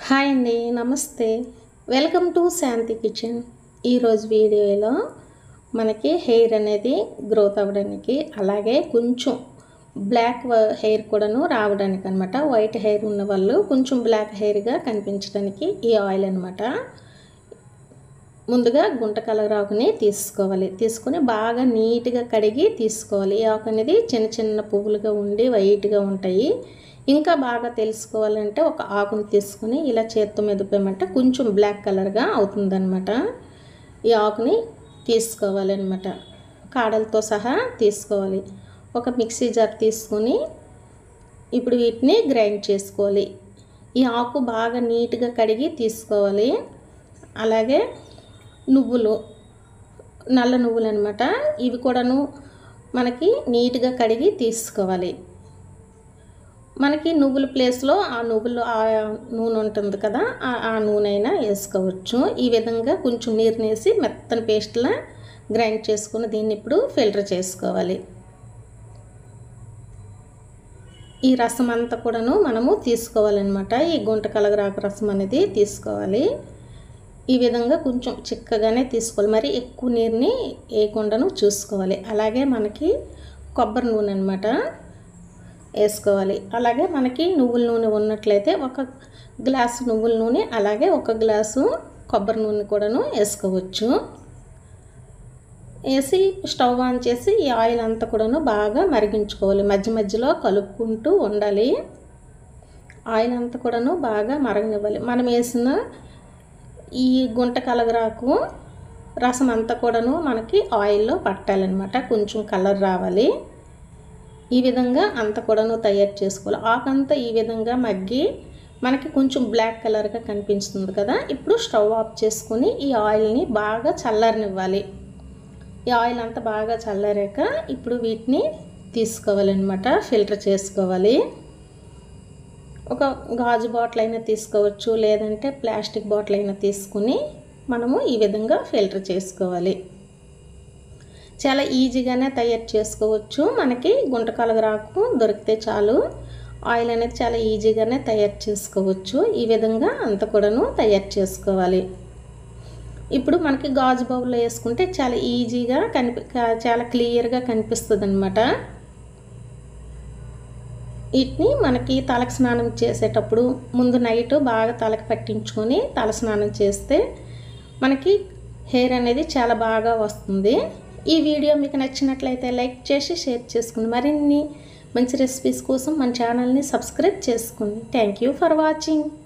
Hi అండి, నమస్తే. Welcome to Shanti kitchen. ఈరోజు వీడియోలో మనకి హెయిర్ అనేది గ్రోత్ అవ్వడానికి, అలాగే కొంచెం బ్లాక్ హెయిర్ కూడాను రావడానికి అనమాట. వైట్ హెయిర్ ఉన్న వాళ్ళు కొంచెం బ్లాక్ హెయిర్గా కనిపించడానికి ఈ ఆయిల్ అనమాట. ముందుగా గుంట కలరాకుని తీసుకోవాలి. తీసుకొని బాగా నీట్గా కడిగి తీసుకోవాలి. ఈ ఆకు అనేది చిన్న చిన్న పువ్వులుగా ఉండి వైట్గా ఉంటాయి. ఇంకా బాగా తెలుసుకోవాలంటే ఒక ఆకును తీసుకొని ఇలా చేత్తో మెదిపామంటే కొంచెం బ్లాక్ కలర్గా అవుతుందన్నమాట. ఈ ఆకుని తీసుకోవాలన్నమాట. కాడలతో సహా తీసుకోవాలి. ఒక మిక్సీ జార్ తీసుకొని ఇప్పుడు వీటిని గ్రైండ్ చేసుకోవాలి. ఈ ఆకు బాగా నీట్గా కడిగి తీసుకోవాలి. అలాగే నువ్వులు, నల్ల నువ్వులు అనమాట. ఇవి కూడాను మనకి నీట్గా కడిగి తీసుకోవాలి. మనకి నువ్వుల ప్లేస్లో ఆ నూనె ఉంటుంది కదా, ఆ నూనె అయినా వేసుకోవచ్చు. ఈ విధంగా కొంచెం నీరు వేసి మెత్తని పేస్ట్లా గ్రైండ్ చేసుకుని దీన్ని ఇప్పుడు ఫిల్టర్ చేసుకోవాలి. ఈ రసం అంతా కూడాను మనము తీసుకోవాలన్నమాట. ఈ గుంట కలగరాకు రసం అనేది తీసుకోవాలి. ఈ విధంగా కొంచెం చిక్కగానే తీసుకోవాలి. మరి ఎక్కువ నీరుని వేయకుండాను చూసుకోవాలి. అలాగే మనకి కొబ్బరి నూనె అనమాట వేసుకోవాలి. అలాగే మనకి నువ్వుల నూనె ఉన్నట్లయితే ఒక గ్లాసు నువ్వుల నూనె, అలాగే ఒక గ్లాసు కొబ్బరి నూనె కూడాను వేసుకోవచ్చు. వేసి స్టవ్ ఆన్ చేసి ఈ ఆయిల్ అంతా కూడాను బాగా మరిగించుకోవాలి. మధ్య మధ్యలో కలుపుకుంటూ ఉండాలి. ఆయిల్ అంతా కూడాను బాగా మరగనివ్వాలి. మనం వేసిన ఈ గుంట కలగరాకు రసం అంతా కూడాను మనకి ఆయిల్లో పట్టాలన్నమాట. కొంచెం కలర్ రావాలి. ఈ విధంగా అంతా కూడాను తయారు చేసుకోవాలి. ఆకంతా ఈ విధంగా మగ్గి మనకి కొంచెం బ్లాక్ కలర్గా కనిపిస్తుంది కదా. ఇప్పుడు స్టవ్ ఆఫ్ చేసుకొని ఈ ఆయిల్ని బాగా చల్లారనివ్వాలి. ఈ ఆయిల్ అంతా బాగా చల్లారాక ఇప్పుడు వీటిని తీసుకోవాలన్నమాట. ఫిల్టర్ చేసుకోవాలి. ఒక గాజు బాటిల్ అయినా తీసుకోవచ్చు, లేదంటే ప్లాస్టిక్ బాటిల్ అయినా తీసుకుని మనము ఈ విధంగా ఫిల్టర్ చేసుకోవాలి. చాలా ఈజీగానే తయారు చేసుకోవచ్చు. మనకి గుంట కలగరాకు దొరికితే చాలు. ఆయిల్ అనేది చాలా ఈజీగానే తయారు చేసుకోవచ్చు. ఈ విధంగా అంత కూడాను తయారు చేసుకోవాలి. ఇప్పుడు మనకి గాజు బౌల్లో వేసుకుంటే చాలా ఈజీగా చాలా క్లియర్గా కనిపిస్తుంది అనమాట. వీటిని మనకి తలకు స్నానం చేసేటప్పుడు ముందు నైట్ బాగా తలకు పట్టించుకొని తల స్నానం చేస్తే మనకి హెయిర్ అనేది చాలా బాగా వస్తుంది. ఈ వీడియో మీకు నచ్చినట్లయితే లైక్ చేసి షేర్ చేసుకోండి. మరిన్ని మంచి రెసిపీస్ కోసం మన ఛానల్ని సబ్స్క్రైబ్ చేసుకోండి. Thank you for watching.